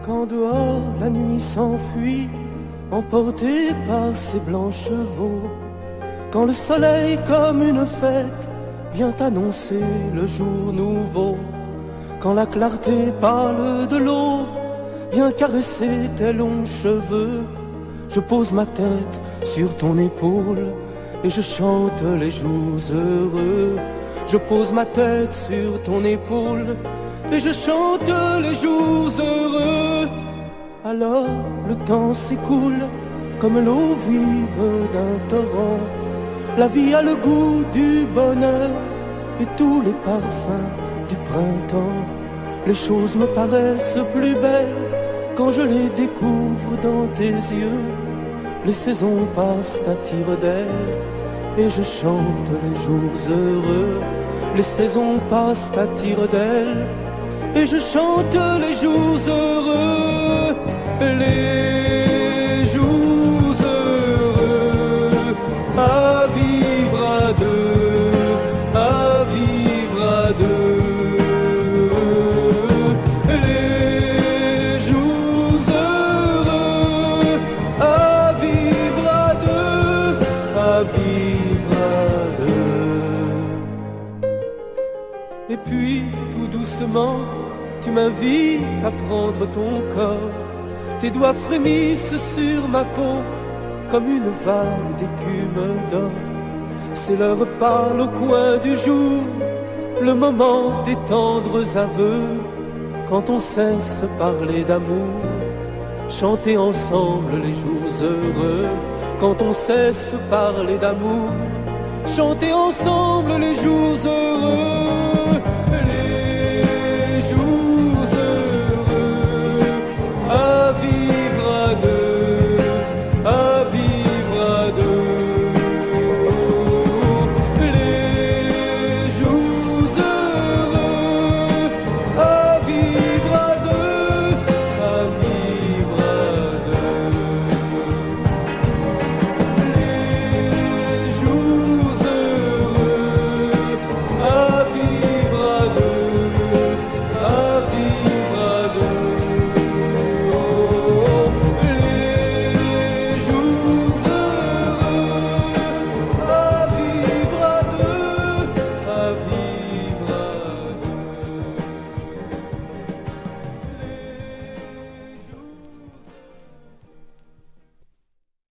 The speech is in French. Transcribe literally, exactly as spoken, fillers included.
Quand dehors la nuit s'enfuit, emportée par ses blancs chevaux, quand le soleil comme une fête vient annoncer le jour nouveau, quand la clarté pâle de l'eau vient caresser tes longs cheveux, je pose ma tête sur ton épaule et je chante les jours heureux. Je pose ma tête sur ton épaule et je chante les jours heureux. Alors le temps s'écoule comme l'eau vive d'un torrent. La vie a le goût du bonheur et tous les parfums du printemps. Les choses me paraissent plus belles quand je les découvre dans tes yeux. Les saisons passent à tire-d'aile et je chante les jours heureux. Les saisons passent à tire-d'aile et je chante les jours heureux. Les jours heureux à vivre à deux, à vivre à deux. Les jours heureux à vivre à deux, à vivre à deux. Et puis tout doucement tu m'invites à prendre ton corps. Tes doigts frémissent sur ma peau comme une vague d'écume d'or. C'est l'heure pâle au coin du jour, le moment des tendres aveux. Quand on cesse parler d'amour, chanter ensemble les jours heureux. Quand on cesse parler d'amour, chanter ensemble les jours